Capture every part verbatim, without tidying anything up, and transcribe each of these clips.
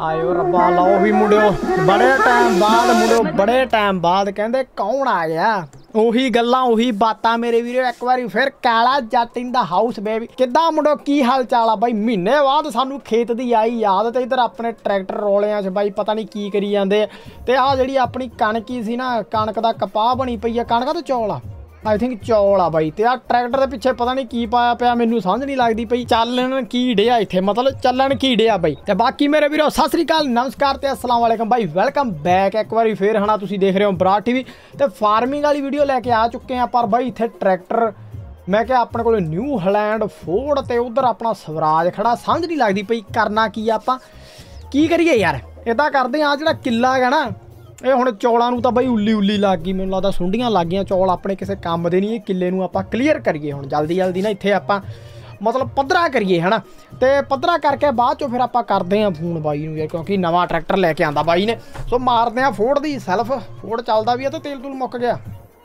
आयो रब्बा लो भी मुड़ियो बड़े टाइम बाद मुड़ियो बड़े टाइम बाद कहंदे कौन आ गया ਉਹੀ ਗੱਲਾਂ ਉਹੀ ਬਾਤਾਂ ਮੇਰੇ ਵੀਰੋ ਇੱਕ ਵਾਰੀ ਫਿਰ ਕਾਲਾ ਜੱਟ ਇਨ ਦਾ ਹਾਊਸ ਬੇਬੀ ਕਿੱਦਾਂ ਮੁੰਡੋ ਕੀ ਹਾਲ ਚਾਲ ਆ ਬਾਈ ਮਹੀਨੇ ਬਾਅਦ ਸਾਨੂੰ ਖੇਤ ਦੀ ਆਈ ਯਾਦ ਤੇ ਇੱਧਰ ਆਪਣੇ ਟਰੈਕਟਰ ਰੋਲਿਆਂ 'ਚ ਬਾਈ ਪਤਾ ਨਹੀਂ ਕੀ ਕਰੀ ਜਾਂਦੇ ਤੇ ਆਹ ਜਿਹੜੀ ਆਪਣੀ ਕਣਕੀ ਸੀ ਨਾ ਕਣਕ ਦਾ ਕਪਾਹ ਬਣੀ ਪਈ ਆ ਕਣਕ ਤੇ ਚੌਲ ਆ I think chawl uh by तो आ ट्रैक्टर के पिछे पता नहीं की पाया पिया मैनू समझ नहीं लगती पई चलन की डिया इत्थे मतलब चलन की डिया बाई ते बाकी मेरे वीरो सत श्री अकाल नमस्कार ते अस्सलाम वालेकुम बाई वेलकम बैक एक बार फिर है ना तुसीं देख रहे हो बराड़ टीवी ते फार्मिंग वाली वीडियो लैके आ चुके हैं पर बाई इत्थे ट्रैक्टर मैं क्या अपने को न्यू हलैंड फोर्ड ते उधर अपना स्वराज खड़ा समझ नहीं लगती पई करना की आपां की करिए यार इदां करदे आ जिहड़ा किला है ना ਇਹ ਹੁਣ ਚੌਲਾਂ ਨੂੰ ਤਾਂ ਬਾਈ ਉੱਲੀ ਉੱਲੀ ਲੱਗ ਗਈ ਮੈਨੂੰ ਲੱਗਦਾ ਸੁੰਡੀਆਂ ਲੱਗ ਗਈਆਂ ਚੌਲ ਆਪਣੇ ਕਿਸੇ ਕੰਮ ਦੇ ਨਹੀਂ ਇਹ ਕਿੱਲੇ ਨੂੰ ਆਪਾਂ ਕਲੀਅਰ ਕਰੀਏ ਹੁਣ ਜਲਦੀ ਜਲਦੀ ਨਾ ਇੱਥੇ ਆਪਾਂ ਮਤਲਬ ਪੱਧਰਾ ਕਰੀਏ ਹਨਾ ਤੇ ਪੱਧਰਾ ਕਰਕੇ ਬਾਅਦ ਚੋਂ ਫਿਰ ਆਪਾਂ ਕਰਦੇ ਆਂ ਫੋਨ ਬਾਈ ਨੂੰ ਯਾਰ ਕਿਉਂਕਿ ਨਵਾਂ ਟਰੈਕਟਰ ਲੈ ਕੇ ਆਂਦਾ ਬਾਈ ਨੇ ਸੋ ਮਾਰਦੇ ਆਂ ਫੋਰਡ ਦੀ ਸੈਲਫ ਫੋਰਡ ਚੱਲਦਾ ਵੀ ਆ ਤੇ ਤੇਲ ਤੂਲ ਮੁੱਕ ਗਿਆ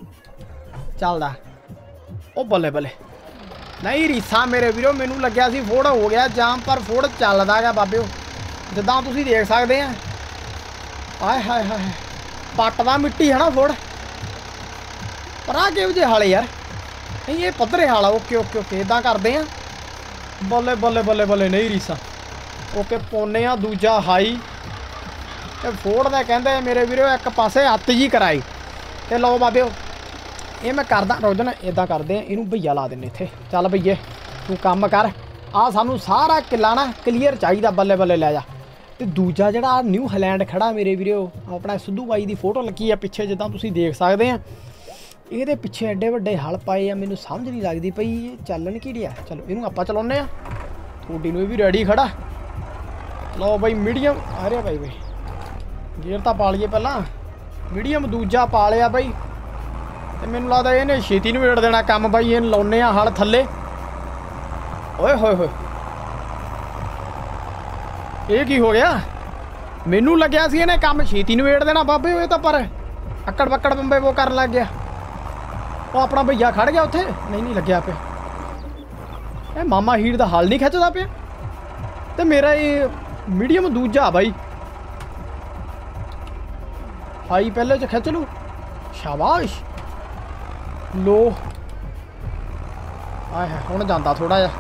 ਚੱਲਦਾ ਉਹ ਬੱਲੇ ਬੱਲੇ ਨਹੀਂ ਰੀਸਾ ਮੇਰੇ ਵੀਰੋ ਮੈਨੂੰ ਲੱਗਿਆ ਸੀ ਫੋਰਡ ਹੋ ਗਿਆ ਜਾਮ ਪਰ ਫੋਰਡ ਚੱਲਦਾ ਗਾ ਬਾਬਿਓ ਜਿੱਦਾਂ ਤੁਸੀਂ ਦੇਖ ਸਕਦੇ ਆ ਆਏ ਹਾਏ ਹਾਏ पट्टा मिट्टी है ना फोड़ पर आ के हाले यार नहीं ये पद्धरे हाल ओके ओके ओके इदा करते हैं बल्ले बल्ले बल्ले बल्ले नहीं रीसा ओके पौने आ दूजा हाई ते फोड़ का कहते मेरे वीरो एक पासे हत्थ जी कराई ते लो बाबे ये मैं करदा रोज ना इदा करते हैं इनू भईया ला देने इत्थे चल भईए तू काम कर आ सानू सारा किला ना क्लीयर चाहिए बल्ले बल्ले लै जा ਤੇ ਦੂਜਾ ਜਿਹੜਾ ਨਿਊ ਹਲੈਂਡ ਖੜਾ ਮੇਰੇ ਵੀਰੋ ਆਪਣਾ ਸਿੱਧੂ ਬਾਈ ਦੀ ਫੋਟੋ ਲੱਗੀ ਆ ਪਿੱਛੇ ਜਿੱਦਾਂ ਤੁਸੀਂ ਦੇਖ ਸਕਦੇ ਆ ਇਹਦੇ ਪਿੱਛੇ ਐਡੇ ਵੱਡੇ ਹਲ ਪਾਏ ਆ ਮੈਨੂੰ ਸਮਝ ਨਹੀਂ ਲੱਗਦੀ ਪਈ ਇਹ ਚੱਲਣ ਕੀ ਡਿਆ ਚਲੋ ਇਹਨੂੰ ਆਪਾਂ ਚਲਾਉਂਦੇ ਆ ਥੋੜੀ ਨੂੰ ਇਹ ਵੀ ਰੈਡੀ ਖੜਾ ਲਓ ਬਾਈ ਮੀਡੀਅਮ ਆ ਰਿਹਾ ਬਾਈ ਬਾਈ ਗੇਅਰ ਤਾਂ ਪਾ ਲਈਏ ਪਹਿਲਾਂ ਮੀਡੀਅਮ ਦੂਜਾ ਪਾ ਲਿਆ ਬਾਈ ਤੇ ਮੈਨੂੰ ਲੱਗਦਾ ਇਹਨੇ ਛੇਤੀ ਨੂੰ ਵੇੜ ਦੇਣਾ ਕੰਮ ਬਾਈ ਇਹਨੂੰ ਲਾਉਨੇ ਆ ਹਲ ਥੱਲੇ ਓਏ ਹੋਏ ਹੋਏ ਇਹ ਕੀ ਹੋ ਗਿਆ ਮੈਨੂੰ ਲੱਗਿਆ ਸੀ ਇਹਨੇ ਕੰਮ ਛੇਤੀ ਨਵੇੜ ਦੇਣਾ ਬਾਬੇ ਇਹ ਤਾਂ ਪਰ ਅੱਕੜ ਬੱਕੜ ਬੰਬੇ ਉਹ ਕਰਨ ਲੱਗ ਗਿਆ ਉਹ ਆਪਣਾ ਭਈਆ ਖੜ ਗਿਆ ਉੱਥੇ ਨਹੀਂ ਨਹੀਂ ਲੱਗਿਆ ਪਿਆ ਇਹ ਮਾਮਾ ਹੀਰ ਦਾ ਹਲ ਨਹੀਂ ਖਿੱਚਦਾ ਪਿਆ ਤੇ ਮੇਰਾ ਇਹ ਮੀਡੀਅਮ ਦੂਜਾ ਬਾਈ ਹਾਈ ਪਹਿਲੇ ਚ ਖਿੱਚ ਲੂ ਸ਼ਾਬਾਸ਼ ਲੋ ਆਏ ਹੁਣ ਜਾਂਦਾ ਥੋੜਾ ਜਿਹਾ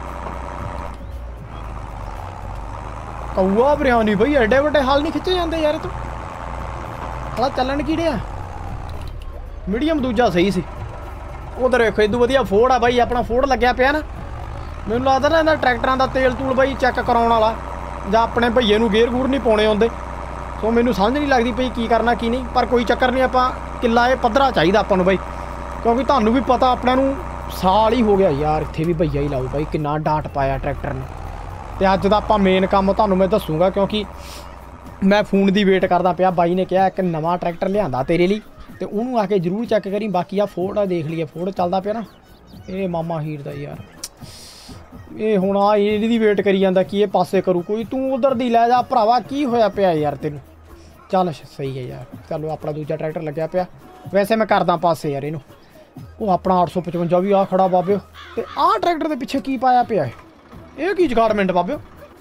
कौआ बरियानी बई एडे वड्डे हाल नहीं खिंचे जाते यार तू हला चलन की डिया मीडियम दूजा सही सी उधर देखो इदू वधिया फोड़ आ बई अपना फोड़ लग्या पिया ना मैनूं लगदा ना इन्हां ट्रैक्टरां दा तेल तूल बई चैक कराउण वाला जां अपने भईए नूं गेयर गूर नहीं पाउणे आउंदे सो मैनूं समझ नहीं लगदी पई की करना की नहीं पर कोई चक्कर नहीं आपां किला ये पद्धरा चाहीदा आपां नूं बई क्योंकि तुहानूं भी पता अपने नूं साल ही हो गया यार इत्थे भी भईया ही लाऊ बई किन्ना डांट पाया ट्रैक्टर ने ਤੇ ਅੱਜ ਦਾ ਆਪਾਂ ਮੇਨ ਕੰਮ ਤੁਹਾਨੂੰ ਮੈਂ ਦੱਸੂਗਾ ਕਿਉਂਕਿ ਮੈਂ ਫੋਨ ਦੀ ਵੇਟ ਕਰਦਾ ਪਿਆ ਬਾਈ ਨੇ ਕਿਹਾ ਇੱਕ ਨਵਾਂ ਟਰੈਕਟਰ ਲਿਆਂਦਾ ਤੇਰੇ ਲਈ ਤੇ ਉਹਨੂੰ ਆ ਕੇ ਜ਼ਰੂਰ ਚੈੱਕ ਕਰੀ ਬਾਕੀ ਆ ਫੋਰਡ ਆ ਦੇਖ ਲਈਏ ਫੋਰਡ ਚੱਲਦਾ ਪਿਆ ਨਾ ਇਹ ਮਾਮਾ ਹੀਰ ਦਾ ਯਾਰ ਇਹ ਹੁਣ ਆ ਇਹਦੀ ਵੇਟ ਕਰੀ ਜਾਂਦਾ ਕਿ ਇਹ ਪਾਸੇ ਕਰੂ ਕੋਈ ਤੂੰ ਉਧਰ ਦੀ ਲੈ ਜਾ ਭਰਾਵਾ ਕੀ ਹੋਇਆ ਪਿਆ ਯਾਰ ਤੈਨੂੰ ਚੱਲ ਸਹੀ ਹੈ ਯਾਰ ਚਲੋ ਆਪਣਾ ਦੂਜਾ ਟਰੈਕਟਰ ਲੱਗਿਆ ਪਿਆ ਵੈਸੇ ਮੈਂ ਕਰਦਾ ਪਾਸੇ ਯਾਰ ਇਹਨੂੰ ਉਹ ਆਪਣਾ ਅੱਠ ਸੌ ਪਚਵੰਜਾ ਵੀ ਆ ਖੜਾ ਬਾਬਿਓ ਤੇ ਆਹ ਟਰੈਕਟਰ ਦੇ ਪਿੱਛੇ ਕੀ ਪਾਇਆ ਪਿਆ ਇਹ ਕੀ ਜਗਾੜਮੈਂਟ ਬਾਬਿਓ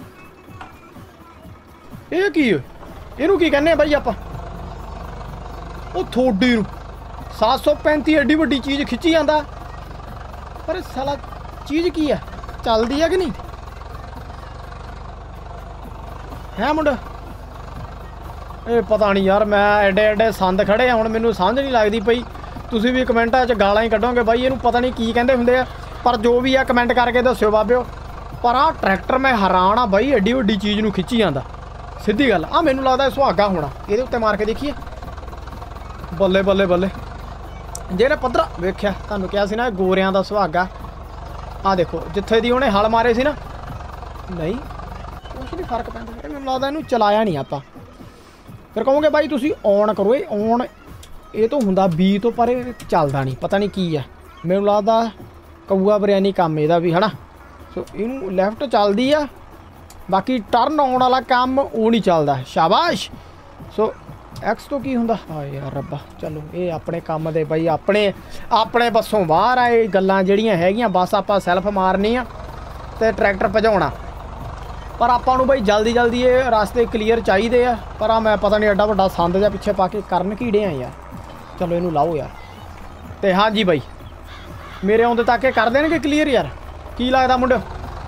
ਇਹ ਕੀ ਇਹਨੂੰ ਕੀ ਕਹਿੰਦੇ ਬਾਈ ਆਪਾਂ ਉਹ ਥੋੜੀ ਨੂੰ ਸੱਤ ਸੌ ਪੈਂਤੀ ਐਡੀ ਵੱਡੀ ਚੀਜ਼ ਖਿੱਚੀ ਜਾਂਦਾ ਪਰ ਸਾਲਾ ਚੀਜ਼ ਕੀ ਆ ਚੱਲਦੀ ਆ ਕਿ ਨਹੀਂ ਹੈ ਮੁੰਡਾ ਇਹ ਪਤਾ ਨਹੀਂ ਯਾਰ ਮੈਂ ਐਡੇ ਐਡੇ ਸੰਦ ਖੜੇ ਆ ਹੁਣ ਮੈਨੂੰ ਸਮਝ ਨਹੀਂ ਲੱਗਦੀ ਪਈ ਤੁਸੀਂ ਵੀ ਕਮੈਂਟਾਂ 'ਚ ਗਾਲਾਂ ਹੀ ਕੱਢੋਗੇ ਬਾਈ ਇਹਨੂੰ ਪਤਾ ਨਹੀਂ ਕੀ ਕਹਿੰਦੇ ਹੁੰਦੇ ਆ ਪਰ ਜੋ ਵੀ ਆ ਕਮੈਂਟ ਕਰਕੇ ਦੱਸਿਓ ਬਾਬਿਓ पर आ ट्रैक्टर मैं हैरान हाँ बई एड्डी वड्डी चीज़ नूं खिंची जाता सीधी गल आ मैनूं लगदा सुहागा होना ये उत्ते मार के देखिए बल्ले बल्ले बल्ले जेह्ड़े पद्धरा वेख्या तुहानूं कहा सी ना गोरियां दा सुहागा आ देखो जिथे दी उहने हल मारे सी ना नहीं कुछ नहीं फर्क पैंदा मैनूं लगदा इहनूं चलाया नहीं आपां फिर कहोगे बाई तुसीं ऑन करो ये ऑन ये तो हुंदा बी तो पर चलदा नहीं पता नहीं की है मैनूं लगदा कौआ बरियानी काम इहदा भी है ना सो इनू लैफ्ट चलती आ बाकी टर्न आने वाला काम वो नहीं चलता शाबाश सो एक्स तो की हुंदा आ यार रब्बा चलो ये अपने काम दे बई अपने अपने बसों बाहर आए गल्लां जड़ियां हैगियां बस आपां सैल्फ मारनी आ ते ट्रैक्टर भजाउणा पर आपां नूं बई जल्दी जल्दी ये रास्ते क्लीयर चाहिए आ। पर आ मैं पता नहीं एडा वड्डा संद जिहा पिछे पा के करन की डे आ यार। चलो इनू लाओ यार। तो हाँ जी बई मेरे आउंदे तक कर देणगे क्लीयर यार। की लगदा मुंडे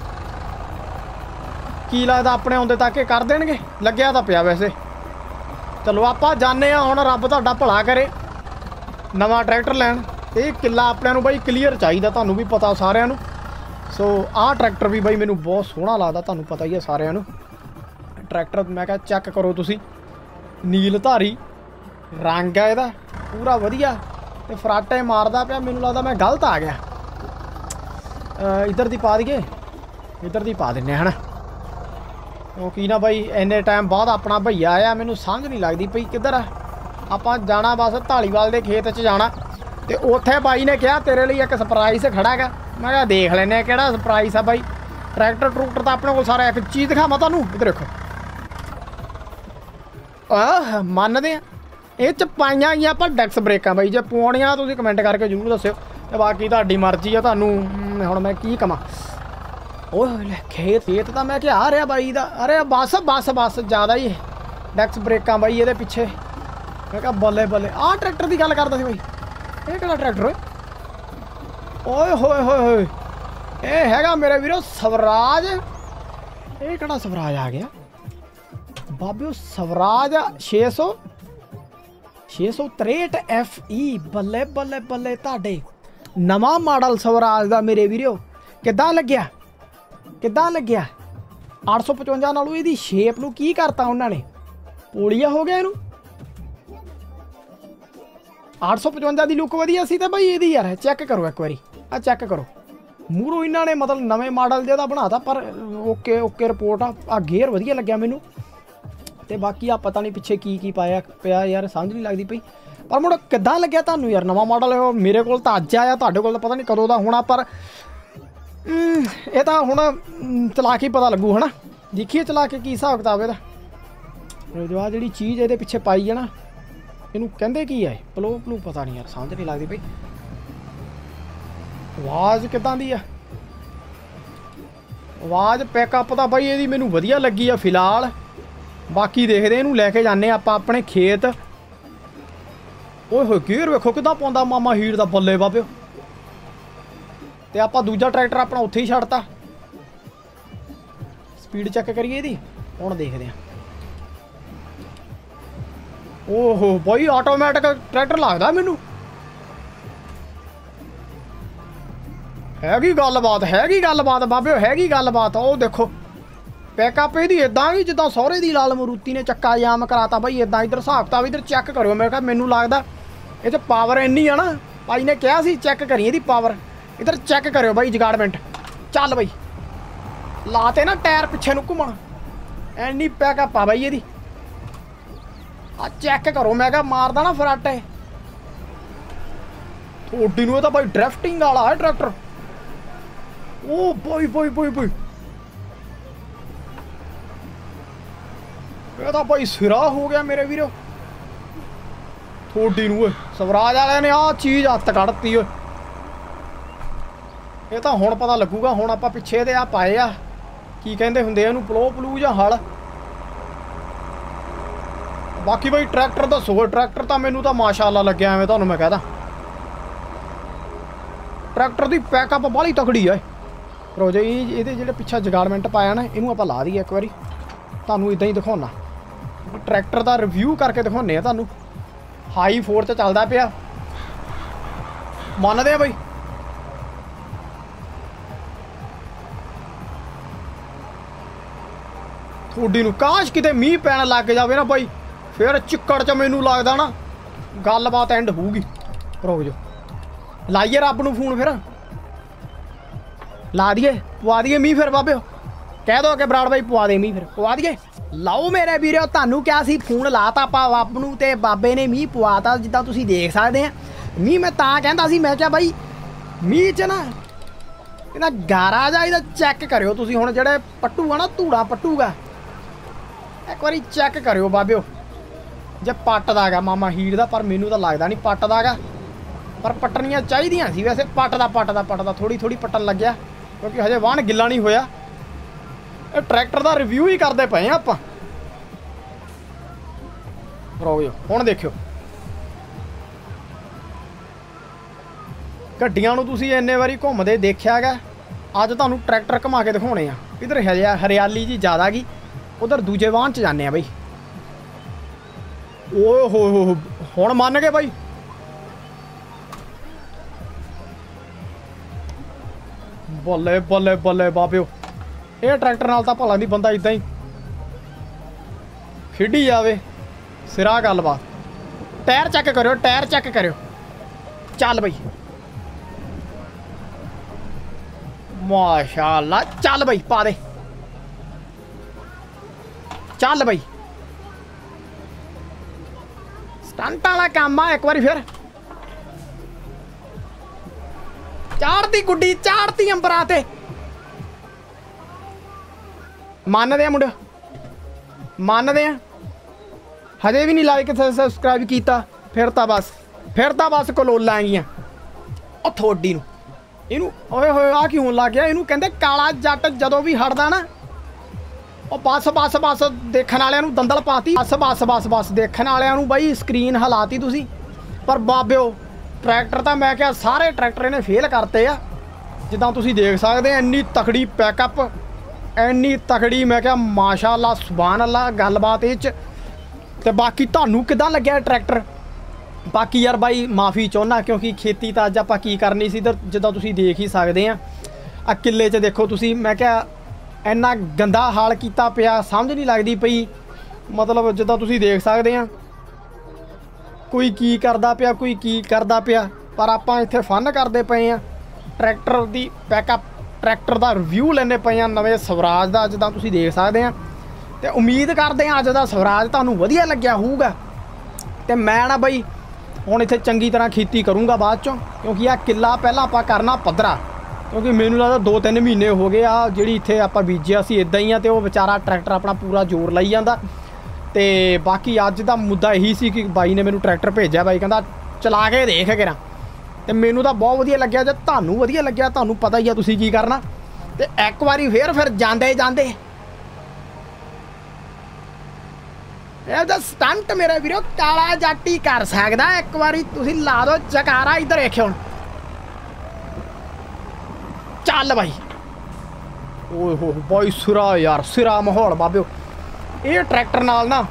की लगदा अपने आउंदे तक कर देणगे? लग्या तां पिया वैसे। चलो आपां जाने आ हुण। रब तुहाडा भला करे नवां ट्रैक्टर लैण। ये किला अपने नूं बई क्लीयर चाहिदा, तुहानूं भी पता सारिआं नूं। सो आह ट्रैक्टर भी बई मैनूं बहुत सोहना लगदा, तुहानूं पता ही है सारिआं नूं। ट्रैक्टर मैं कहा चैक करो तुसीं, नील धारी रंग है इहदा पूरा वधिया ते फराटे मारदा पिया। मैनूं लगदा मैं गलत आ गया। इधर दी पा दईए, इधर दी पा दिन्ने है ना, क्योंकि ना बई इन्ने टाइम बाद अपना भईया आया। मैनूं समझ नहीं लगदी पई किधर आ। आपां जाना बस धालीवाल दे खेत च जाना। ते उत्थे बाई ने कहा तेरे लिए एक सरप्राइज खड़ा है। मैं कहा देख लैने किहड़ा सरप्राइज आ बाई। ट्रैक्टर ट्रूक्टर तो अपने को सारा एक चीज़ दिखावां तुहानूं। इधर देखो आह मनदे आ ਇਹ ਚ ਪਾਈਆਂ ਗਈਆਂ ਆਪਾਂ ਡੈਕਸ ਬ੍ਰੇਕਾਂ ਬਾਈ। ਜੇ ਪਵਾਉਣੀਆਂ ਤੁਸੀਂ ਕਮੈਂਟ ਕਰਕੇ ਜ਼ਰੂਰ ਦੱਸਿਓ ਤੇ ਬਾਕੀ ਤੁਹਾਡੀ ਮਰਜ਼ੀ ਆ। ਤੁਹਾਨੂੰ ਹੁਣ ਮੈਂ ਕੀ ਕਵਾਂ। ਓਏ ਲੈ ਖੇਤ ਖੇਤ ਤਾਂ ਮੈਂ ਕਿਹਾ ਆ ਰਿਹਾ ਬਾਈ ਦਾ। ਅਰੇ ਬਸ ਬਸ ਬਸ ਜ਼ਿਆਦਾ ਹੀ ਡੈਕਸ ਬ੍ਰੇਕਾਂ ਬਾਈ ਇਹਦੇ ਪਿੱਛੇ। ਮੈਂ ਕਿਹਾ ਬੱਲੇ ਬੱਲੇ। ਆਹ ਟਰੈਕਟਰ ਦੀ ਗੱਲ ਕਰਦਾ ਸੀ ਬਾਈ। ਇਹ ਕਿਹੜਾ ਟਰੈਕਟਰ ਓਏ ਓਏ ਹੋਏ ਹੋਏ ਹੋਏ। ਇਹ ਹੈਗਾ ਮੇਰੇ ਵੀਰੋ ਸਵਰਾਜ। ਇਹ ਕਿਹੜਾ ਸਵਰਾਜ ਆ ਗਿਆ ਬਾਬਿਓ? ਸਵਰਾਜ ਛੇ ਸੌ ਛੇ ਸੌ ਤਰੇਹਠ ਐਫ ਈ। ਬੱਲੇ ਬੱਲੇ ਬੱਲੇ ਤੁਹਾਡੇ ਨਵਾਂ ਮਾਡਲ ਸਵਰਾਜ ਦਾ ਮੇਰੇ ਵੀਰੋ। ਕਿੱਦਾਂ ਲੱਗਿਆ ਕਿੱਦਾਂ ਲੱਗਿਆ? ਅੱਠ ਸੌ ਪਚਵੰਜਾ ਨਾਲੋਂ ਇਹਦੀ ਸ਼ੇਪ ਨੂੰ ਕੀ ਕਰਤਾ ਉਹਨਾਂ ਨੇ? ਪੋਲੀਆ ਹੋ ਗਿਆ ਇਹਨੂੰ। ਅੱਠ ਸੌ ਪਚਵੰਜਾ ਦੀ ਲੁੱਕ ਵਧੀਆ ਸੀ ਤੇ ਬਈ ਇਹਦੀ ਯਾਰ ਚੈੱਕ ਕਰੋ ਇੱਕ ਵਾਰੀ। ਆ ਚੈੱਕ ਕਰੋ ਮੂਹਰੋਂ ਇਹਨਾਂ ਨੇ ਮਤਲਬ ਨਵੇਂ ਮਾਡਲ ਜਿਹਦਾ ਬਣਾਤਾ। ਪਰ ਓਕੇ ਓਕੇ ਰਿਪੋਰਟ ਆ। ਆ ਗੇਅਰ ਵਧੀਆ ਲੱਗਿਆ ਮੈਨੂੰ। ਤੇ ਬਾਕੀ ਆ ਪਤਾ ਨਹੀਂ ਪਿੱਛੇ ਕੀ ਕੀ ਪਾਇਆ ਪਿਆ ਯਾਰ, ਸਮਝ ਨਹੀਂ ਲੱਗਦੀ ਪਈ। ਪਰ ਮੁੜ ਕਿੱਦਾਂ ਲੱਗਿਆ ਤੁਹਾਨੂੰ ਯਾਰ ਨਵਾਂ ਮਾਡਲ? ਮੇਰੇ ਕੋਲ ਤਾਂ ਅੱਜ ਆਇਆ, ਤੁਹਾਡੇ ਕੋਲ ਤਾਂ ਪਤਾ ਨਹੀਂ ਕਦੋਂ ਦਾ ਹੋਣਾ। ਪਰ ਇਹ ਤਾਂ ਹੁਣ ਚਲਾ ਕੇ ਪਤਾ ਲੱਗੂ ਹੈ ਨਾ। ਦੇਖੀਏ ਚਲਾ ਕੇ ਕੀ ਹਿਸਾਬ ਕਿਤਾਬ ਇਹਦਾ। ਜੋ ਆ ਜਿਹੜੀ ਚੀਜ਼ ਇਹਦੇ ਪਿੱਛੇ ਪਾਈ ਹੈ ਨਾ, ਇਹਨੂੰ ਕਹਿੰਦੇ ਕੀ ਹੈ? ਪਲੋ ਪਲੂ ਪਤਾ ਨਹੀਂ ਯਾਰ, ਸਮਝ ਨਹੀਂ ਲੱਗਦੀ ਪਈ। ਆਵਾਜ਼ ਕਿੱਦਾਂ ਦੀ ਆ? ਆਵਾਜ਼ ਪੈਕਅਪ ਤਾਂ ਬਾਈ ਇਹਦੀ ਮੈਨੂੰ ਵਧੀਆ ਲੱਗੀ ਆ ਫਿਲਹਾਲ। ਬਾਕੀ ਦੇਖਦੇ ਇਹਨੂੰ ਲੈ ਕੇ ਜਾਂਦੇ ਆਪਾਂ ਆਪਣੇ ਖੇਤ। ਓਏ ਹੋਏ ਗੇਅਰ ਵੇਖੋ ਕਿੱਦਾਂ ਪਾਉਂਦਾ ਮਾਮਾ ਹੀਰ ਦਾ। ਬੱਲੇ ਬਾਬਿਓ। ਤੇ ਆਪਾਂ ਦੂਜਾ ਟਰੈਕਟਰ ਆਪਣਾ ਉੱਥੇ ਹੀ ਛੱਡਤਾ। ਸਪੀਡ ਚੈੱਕ ਕਰੀਏ ਇਹਦੀ ਹੁਣ ਦੇਖਦੇ ਹਾਂ। ਓਹੋ ਬਾਈ ਆਟੋਮੈਟਿਕ ਟਰੈਕਟਰ ਲੱਗਦਾ ਮੈਨੂੰ। ਹੈਗੀ ਗੱਲਬਾਤ ਹੈਗੀ ਗੱਲਬਾਤ ਬਾਬਿਓ ਹੈਗੀ ਗੱਲਬਾਤ। ਉਹ ਦੇਖੋ ਪੈਕਅਪ ਇਹਦੀ ਇਦਾਂ ਹੀ ਜਿੱਦਾਂ ਸਹੁਰੇ ਦੀ ਲਾਲ ਮਰੂਤੀ ਨੇ ਚੱਕਾ ਜਾਮ ਕਰਾਤਾ ਬਾਈ। ਇਦਾਂ ਇੱਧਰ ਹਿਸਾਬ ਕਿਤਾਬ ਇੱਧਰ ਚੈੱਕ ਕਰਿਓ। ਮੈਂ ਕਿਹਾ ਮੈਨੂੰ ਲੱਗਦਾ ਇਹ 'ਚ ਪਾਵਰ ਇੰਨੀ ਆ ਨਾ, ਭਾਈ ਨੇ ਕਿਹਾ ਸੀ ਚੈੱਕ ਕਰੀ ਇਹਦੀ ਪਾਵਰ। ਇੱਧਰ ਚੈੱਕ ਕਰਿਓ ਬਾਈ ਜਗਾੜਮੈਂਟ। ਚੱਲ ਬਾਈ ਲਾਤੇ ਨਾ ਟਾਇਰ ਪਿੱਛੇ ਨੂੰ ਘੁੰਮਣ। ਇੰਨੀ ਪੈਕਅਪ ਆ ਬਾਈ ਇਹਦੀ। ਆ ਚੈੱਕ ਕਰੋ। ਮੈਂ ਕਿਹਾ ਮਾਰਦਾ ਨਾ ਫਰਾਟੇ ਥੋੜੀ ਨੂੰ। ਇਹ ਤਾਂ ਬਾਈ ਡਰਿਫਟਿੰਗ ਵਾਲਾ ਹੈ ਟਰੈਕਟਰ। ਉਹ ਬਾਈ ਬਾਈ ਬਾਈ ਬਾਈ ਇਹ ਤਾਂ ਭਾਈ ਸਿਰਾ ਹੋ ਗਿਆ ਮੇਰੇ ਵੀਰੋ ਥੋੜੀ ਨੂੰ। ਓਏ ਸਵਰਾਜ ਵਾਲਿਆਂ ਨੇ ਆਹ ਚੀਜ਼ ਹੱਥ ਕੱਢਤੀ ਓਏ। ਇਹ ਤਾਂ ਹੁਣ ਪਤਾ ਲੱਗੂਗਾ। ਹੁਣ ਆਪਾਂ ਪਿੱਛੇ ਦੇ ਆ ਪਾਏ ਆ ਕੀ ਕਹਿੰਦੇ ਹੁੰਦੇ ਇਹਨੂੰ, ਪਲੋ ਪਲੂ ਜਾਂ ਹਲ। ਬਾਕੀ ਬਾਈ ਟਰੈਕਟਰ ਦੱਸੋ। ਟਰੈਕਟਰ ਤਾਂ ਮੈਨੂੰ ਤਾਂ ਮਾਸ਼ਾਅੱਲਾ ਲੱਗਿਆ ਐਵੇਂ ਤੁਹਾਨੂੰ ਮੈਂ ਕਹਦਾ। ਟਰੈਕਟਰ ਦੀ ਪੈਕਅਪ ਬਾਹਲੀ ਤਕੜੀ ਆ। ਰੋ ਜੀ ਇਹਦੇ ਜਿਹੜੇ ਪਿੱਛੇ ਜਗਾੜਮੈਂਟ ਪਾਇਆ ਨਾ, ਇਹਨੂੰ ਆਪਾਂ ਲਾ ਦਈਏ ਇੱਕ ਵਾਰੀ। ਤੁਹਾਨੂੰ ਇਦਾਂ ਹੀ ਦਿਖਾਉਣਾ ਟਰੈਕਟਰ ਦਾ ਰਿਵਿਊ ਕਰਕੇ ਦਿਖਾਉਂਦੇ ਆ ਤੁਹਾਨੂੰ। ਹਾਈ ਫੋਰ 'ਚ ਚੱਲਦਾ ਪਿਆ, ਮੰਨਦੇ ਆ ਬਈ। ਥੋੜੀ ਨੂੰ ਕਾਸ਼ ਕਿਤੇ ਮੀਂਹ ਪੈਣ ਲੱਗ ਜਾਵੇ ਨਾ ਬਾਈ, ਫਿਰ ਚਿੱਕੜ 'ਚ ਮੈਨੂੰ ਲੱਗਦਾ ਨਾ ਗੱਲਬਾਤ ਐਂਡ ਹੋਊਗੀ। ਰੁਕ ਜਾਓ ਲਾਈਏ ਰੱਬ ਨੂੰ ਫੋਨ। ਫਿਰ ਲਾ ਦਈਏ ਪਵਾ ਦਈਏ ਮੀਂਹ ਫਿਰ ਬਾਬਿਓ। ਕਹਿ ਦੋ ਕਿ ਬਰਾੜ ਬਾਈ ਪਵਾ ਦੇ ਮੀਂਹ ਫਿਰ ਪਵਾ ਦਈਏ। ਲਾਓ ਮੇਰੇ ਵੀਰੋ ਤੁਹਾਨੂੰ ਕਿਹਾ ਸੀ ਫੋਨ ਲਾਤਾ ਆਪਾਂ ਰੱਬ ਨੂੰ ਤੇ ਬਾਬੇ ਨੇ ਮੀਂਹ ਪਵਾਤਾ। ਜਿੱਦਾਂ ਤੁਸੀਂ ਦੇਖ ਸਕਦੇ ਆ ਮੀਂਹ ਮੈਂ ਤਾਂ ਕਹਿੰਦਾ ਸੀ, ਮੈਂ ਕਿਹਾ ਬਾਈ ਮੀਂਹ 'ਚ ਨਾ ਇਹਦਾ ਗਾਰਾ ਜਾ ਇਹਦਾ ਚੈੱਕ ਕਰਿਓ ਤੁਸੀਂ। ਹੁਣ ਜਿਹੜੇ ਪੱਟੂਗਾ ਨਾ ਧੂੜਾ ਪੱਟੂਗਾ ਇੱਕ ਵਾਰੀ ਚੈੱਕ ਕਰਿਓ ਬਾਬਿਓ। ਜੇ ਪੱਟਦਾ ਗਾ ਮਾਮਾ ਹੀਰ ਦਾ, ਪਰ ਮੈਨੂੰ ਤਾਂ ਲੱਗਦਾ ਨਹੀਂ ਪੱਟਦਾ ਗਾ। ਪਰ ਪੱਟਣੀਆਂ ਚਾਹੀਦੀਆਂ ਸੀ ਵੈਸੇ। ਪੱਟਦਾ ਪੱਟਦਾ ਪੱਟਦਾ ਥੋੜੀ ਥੋੜੀ ਪੱਟਣ ਲੱਗਿਆ ਕਿਉਂਕਿ ਹਜੇ ਵਾਹਣ ਗਿੱਲਾ ਨਹੀਂ ਹੋਇਆ। ट्रैक्टर का रिव्यू ही करते पे आप हुण देखियो गड्डियां नूं तुसीं इन्ने वारी घुमदे देखिया गा अज तुहानूं ट्रैक्टर घुमा के दिखाने आ इधर हरिया हरियाली जी ज़्यादा गी उधर दूजे वाहन च जाने बई ओए हो हो हुण मन गए बई बल्ले बल्ले बल्ले बाबिओ ये ट्रैक्टर नाल तां भला नहीं बंदा इदां ही खेडी जावे सिरा गलबात टायर चेक करो टायर चेक करो चल बई माशाअल्लाह चल बई पा दे चल बई स्टंट वाला काम आ एक बार फिर चाड़ती गुड्डी चाड़ती अंबरां ते मानदे आ मुंडे मानदे आ हजे भी नहीं लाइक सबसक्राइब किया फिर तो बस फिर तो बस कलोला आईया ओ थोड़ी नूं इनू ओए होए आ क्यों लग गया इनू कहंदे काला जट जदों भी हटदा ना ओ बस बस बस देखण वालियां नूं दंदल पाती बस बस बस बस देखण वालियां नूं बई स्क्रीन हलाती तुसीं पर बाबिओ ट्रैक्टर तो मैं क्या सारे ट्रैक्टर इन्हें फेल करते आ जिद्दां तुसीं देख सकदे इन्नी तकड़ी पैकअप इन्नी तकड़ी मैं क्या माशाअल्लाह सुभान अल्लाह गलबात इह ते बाकी तुहानूं किदां लग्गिया ट्रैक्टर बाकी यार बाई माफ़ी चाहुंदा क्योंकि खेती तो अज आपां की करनी सी इधर जिद्दां तुसीं देख ही सकदे आ आ किले च देखो तुसीं मैं क्या इन्ना गंदा हाल कीता पिया समझ नहीं लगदी पई मतलब जिद्दां तुसीं देख सकदे आ कोई की करदा पिया कोई की करदा पिया पर आपां इत्थे फन करदे पए आ ट्रैक्टर दी पैकअप ट्रैक्टर दा रिव्यू लैंदे पए आ नवें स्वराज दा जिद्दां तुसीं देख सकदे आ ते उम्मीद करदे आ अज दा स्वराज तुहानूं वधिया लग्गिया होऊगा ते मैं ना बई हुण इत्थे चंगी तरह खेती करूँगा बाद चों क्योंकि आ किला पहलां आपां करना पद्धरा क्योंकि मैनूं लगदा दो तीन महीने हो गए आ जिहड़ी इत्थे आपां बीजिया सी इदां ही आ ते ओह बेचारा ट्रैक्टर अपना पूरा जोर लाई जांदा ते बाकी अज दा मुद्दा यही सी कि बाई ने मैनूं ट्रैक्टर भेजिया बाई कहंदा चला के देख करा ते मैनूं तां बहुत वधिया लग्गिया जे तुहानूं वधिया लग्गिया तुहानूं पता ही आ तुसीं की करना ते एक वारी फिर फिर जांदे जांदे स्टंट मेरे वीरो काला जट ही कर सकदा एक बारी तुसीं ला दो जकारा इधर देखियो हुण चल भाई ओए हो भाई सिरा यार सिरा माहौल बाबिओ ये ट्रैक्टर नाल ना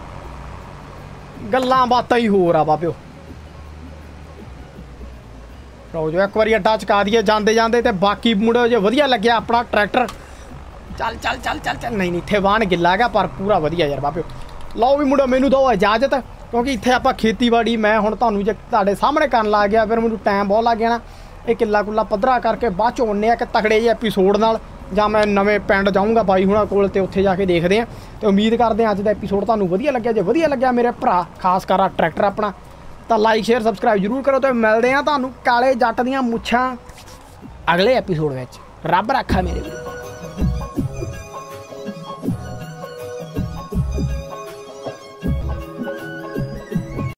गल्लां बातां ही हो रहा बाबिओ लो जो एक बारी अड्डा चका दिए जांदे जांदे ते बाकी मुड़े जो वधिया लग्गिया अपना ट्रैक्टर चल चल चल चल चल नहीं नहीं इत्थे वाहन गिला गया पर पूरा वधिया यार बाबिओ लो भी मुड़ो मैनू दो इजाजत क्योंकि इत्थे आपां खेतीबाड़ी मैं हुण तुहानूं जे तुहाडे सामने करन लग गया फिर मैनूं टाइम बहुत लग जाना ये किला कुला पद्धरा करके बाद चों आने कि तगड़े जे एपीसोड नाल जां मैं नवें पिंड जाऊँगा बाई हुणां कोल ते उत्थे जाके देखदे आ ते उम्मीद करदे आ अज दा एपीसोड तुहानूं वधिया लग्गिया जे वधिया लग्गिया मेरे भरा खास कर ट्रैक्टर अपना तो लाइक शेयर सबसक्राइब जरूर करो तो मिलते हैं तुहानूं काले जट दीयां मुच्छां अगले एपीसोड विच रब रखा मेरे